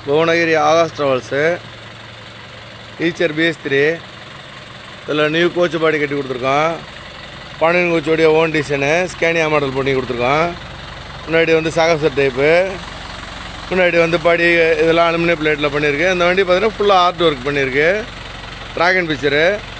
Bhuvanagiri Agas Travels, eicher bs3. This new coach body get கொடுத்திருக்கான். பாண்டியன் கோச்சோட own design Scania model பண்ணி கொடுத்திருக்கான். முன்னாடி வந்து சாகசர் டைப். முன்னாடி வந்து பாடி இதெல்லாம் அலுமினியம் பிளேட்ல பண்ணிருக்கு. இந்த வண்டி பார்த்தீங்கன்னா ஃபுல்லா ஆர்ட் வர்க் பண்ணிருக்கு. Dragon picture.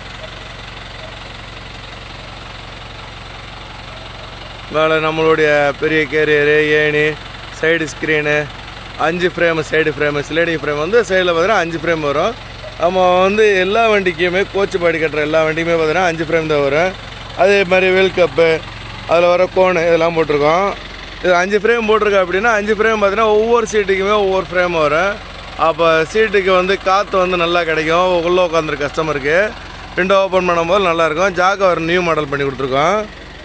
மேல நம்மளுடைய பெரிய கேரியர், ஏணி, side screen, 5 frame side frame, sliding frame வந்து சைடுல பார்த்தீங்கன்னா 5 ஃப்ரேம் வரும். நம்ம வந்து எல்லா வண்டிக்குமே கோச் பாடி கட்டுற எல்லா வண்டிக்குமே பார்த்தீங்கன்னா 5 ஃப்ரேம் தான் வரும். அதே மாதிரி வேல் கப்பு அதில் வர கோனு இதெல்லாம் போட்டிருக்கோம். இது 5 ஃப்ரேம் போட்டிருக்கோம் அப்படின்னா 5 ஃப்ரேம் பார்த்தீங்கன்னா ஒவ்வொரு சீட்டுக்குமே ஒவ்வொரு ஃப்ரேம் வரும். அப்போ சீட்டுக்கு வந்து காற்று வந்து நல்லா கிடைக்கும். உள்ளே உட்காந்துரு கஸ்டமருக்கு விண்டோ ஓப்பன் பண்ணும்போது நல்லாயிருக்கும். ஜாக்கை ஒரு நியூ மாடல் பண்ணி கொடுத்துருக்கோம்.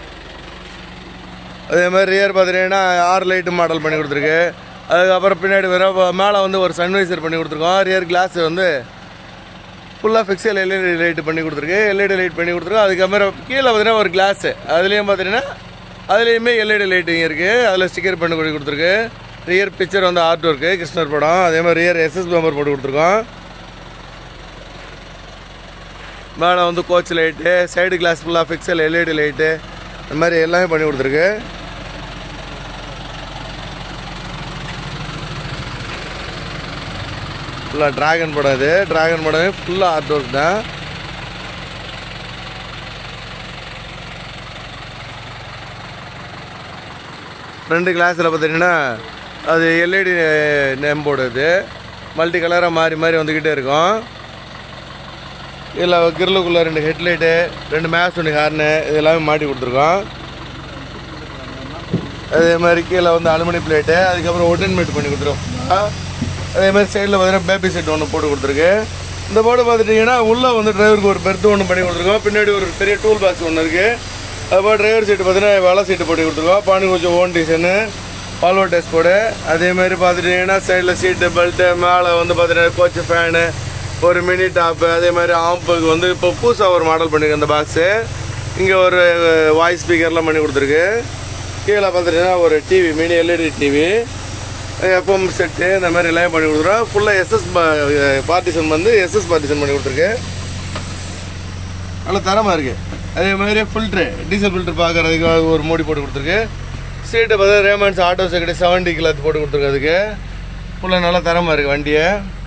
அதே மாதிரி ரியர் பார்த்தீங்கன்னா 6 லைட்டு மாடல் பண்ணி கொடுத்துருக்கு. அதுக்கப்புறம் பின்னாடி வர மேலே வந்து ஒரு சன்வைசர் பண்ணி கொடுத்துருக்கோம். ரியர் கிளாஸ் வந்து ஃபுல்லாக ஃபிக்ஸல் எல்இடி லைட்டு பண்ணி கொடுத்துருக்கு. எல்இடி லைட் பண்ணி கொடுத்துருக்கோம். அதுக்கப்புறம் கீழே பார்த்தீங்கன்னா ஒரு கிளாஸு அதுலேயும் பார்த்தீங்கன்னா அதுலேயுமே எல்இடி லைட்டிங் இருக்குது. அதில் ஸ்டிக்கர் பண்ணி கொடுத்துருக்கு. ரியர் பிக்சர் வந்து ஆர்ட் ஒர்க்கு கிருஷ்ணர் படம். அதே மாதிரி ரியர் எஸ்எஸ் பம்பர் போட்டு கொடுத்துருக்கோம். மேலே வந்து கோச் லைட்டு, சைடு கிளாஸ் ஃபுல்லாக ஃபிக்ஸல் எல்இடி லைட்டு இந்த மாதிரி எல்லாமே பண்ணி கொடுத்துருக்கு. ஃபுல்லாக டிராகன் படம். இது டிராகன் படமே ஃபுல்லாக ஆர்ட் ஒர்க் தான். ஃப்ரண்ட் கிளாஸில் பார்த்தீங்கன்னா அது எல்இடி நேம் போர்டு. இது மல்டி கலராக மாறி மாறி வந்துக்கிட்டே இருக்கும். இதில் கிரில்லுக்குள்ளே 2 ஹெட்லைட்டு, 2 மேஸ் 1 ஹார்னு இது எல்லாமே மாட்டி கொடுத்துருக்கோம். அதே மாதிரி கீழே வந்து அலுமினியம் பிளேட்டு, அதுக்கப்புறம் உடன் மேட் பண்ணி கொடுத்துருக்கோம். அதே மாதிரி சைடில் பார்த்தீங்கன்னா பேபி செட் ஒன்று போட்டு கொடுத்துருக்கு. இந்த போர்டு பார்த்துட்டிங்கன்னா உள்ளே வந்து டிரைவருக்கு ஒரு பெர்த்து ஒன்று பண்ணி கொடுத்துருக்கோம். பின்னாடி ஒரு பெரிய டூல் பாக்ஸ் ஒன்று இருக்குது. அதுபோல் டிரைவர் சீட்டு பார்த்தீங்கன்னா வலை சீட்டு போட்டு கொடுத்துருக்கோம். பானி கொஞ்சம் own design Volvo test board. அதேமாதிரி பார்த்துட்டிங்கன்னா சைடில் சீட்டு பெல்ட்டு, மேலே வந்து பார்த்தீங்கன்னா கோச்சு ஃபேனு, ஒரு மினி டாப்பு, அதே மாதிரி ஆம்புக்கு வந்து இப்போ புதுசாக ஒரு மாடல் பண்ணியிருக்கு அந்த பாக்ஸு. இங்கே ஒரு வாய்ஸ் ஸ்பீக்கர்லாம் பண்ணி கொடுத்துருக்கு. கீழே பார்த்துட்டிங்கன்னா ஒரு TV, mini LED TV, FM set இந்த மாதிரி எல்லாம் பண்ணி கொடுத்துருவோம். ஃபுல்லாக எஸ்எஸ் பார்ட்டிஷன் வந்து எஸ்எஸ் பார்ட்டிஷன் பண்ணி கொடுத்துருக்கு. நல்லா தரமாக இருக்குது. அதே மாதிரி ஃபில்ட்ரு, டீசல் ஃபில்ட்ரு பார்க்குறதுக்கு ஒரு மூடி போட்டு கொடுத்துருக்கு. சீட்டை பார்த்தா ரேமண்ட்ஸ் ஆட்டோ செக்யூரிட்டி 70 கிளாத் போட்டு கொடுத்துருக்கு. அதுக்கு ஃபுல்லாக நல்லா தரமாக இருக்குது வண்டியை.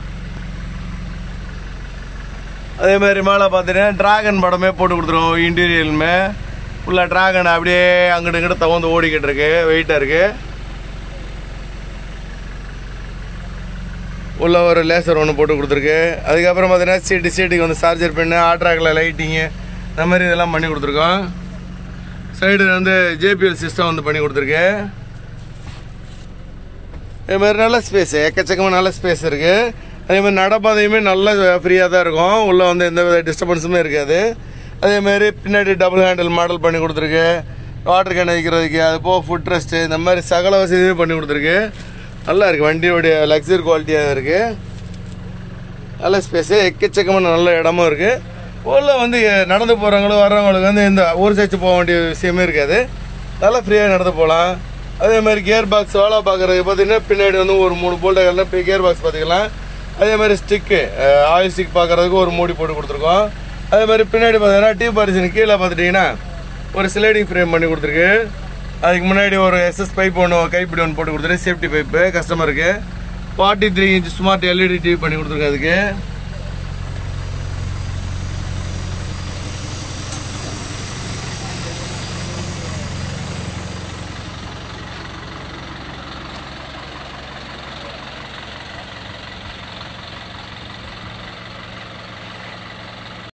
அதே மாதிரி மேலே பார்த்தீங்கன்னா டிராகன் படமே போட்டு கொடுத்துருவோம். இன்டீரியலுமே ஃபுல்லாக டிராகன் அப்படியே அங்கிட்ட இங்கிட்ட தகுந்து ஓடிக்கிட்டு இருக்கு. வெயிட்டாக இருக்குது. உள்ள ஒரு லேசர் ஒன்று போட்டு கொடுத்துருக்கு. அதுக்கப்புறம் பார்த்தீங்கன்னா சீட்டுக்கு வந்து சார்ஜர் பெண்ணு, ஆட்ராக்கில் லைட்டிங்கு இந்த மாதிரி இதெல்லாம் பண்ணி கொடுத்துருக்கோம். சைடு வந்து ஜேபிஎல் சிஸ்டம் வந்து பண்ணி கொடுத்துருக்கு. இதே மாதிரி நல்ல ஸ்பேஸு, எக்கச்சக்கமாக நல்ல ஸ்பேஸ் இருக்குது. அதே மாதிரி நடப்பாதையுமே நல்லா ஃப்ரீயாக தான் இருக்கும். உள்ளே வந்து எந்த வித டிஸ்டர்பன்ஸுமே இருக்காது. அதேமாதிரி பின்னாடி டபுள் ஹேண்டில் மாடல் பண்ணி கொடுத்துருக்கு. வாட்டர் கேன் வைக்கிறதுக்கு, அது போக ஃபுட் ரெஸ்ட்டு இந்த மாதிரி சகல வசதியுமே பண்ணி கொடுத்துருக்கு. நல்லா இருக்குது. வண்டியோடைய லக்ஸரி குவாலிட்டியாக இருக்குது. நல்ல ஸ்பேஸு, எக்கச்சக்கமான நல்ல இடமும் இருக்குது. உள்ள வந்து நடந்து போகிறவங்களும் வர்றவங்களுக்கு வந்து இந்த ஒரு சைச்சு போக வேண்டிய விஷயமே இருக்காது. நல்லா ஃப்ரீயாக நடந்து போகலாம். அதே மாதிரி கியர் பாக்ஸ் வேலை பார்க்குறதுக்கு பார்த்தீங்கன்னா பின்னாடி வந்து ஒரு 3 போல்ட்டுகள்லாம் இப்போ கியர் பாக்ஸ் பார்த்துக்கலாம். அதே மாதிரி ஸ்டிக்கு, ஆயில் ஸ்டிக் பார்க்குறதுக்கு ஒரு மூடி போட்டு கொடுத்துருக்கோம். அதே மாதிரி பின்னாடி பார்த்தீங்கன்னா டியூப் பார்ட்டிஷன் கீழே பார்த்துட்டிங்கன்னா ஒரு ஸ்லைடிங் ஃப்ரேம் பண்ணி கொடுத்துருக்கு. அதுக்கு முன்னாடி ஒரு எஸ்எஸ் பைப் ஒன்று, கைப்பிடி ஒன்று போட்டு கொடுத்துருக்கு. சேஃப்டி பைப்பு கஸ்டமருக்கு. 43 இன்ச் ஸ்மார்ட் எல்இடி டிவி பண்ணி கொடுத்துருக்கு. அதுக்கு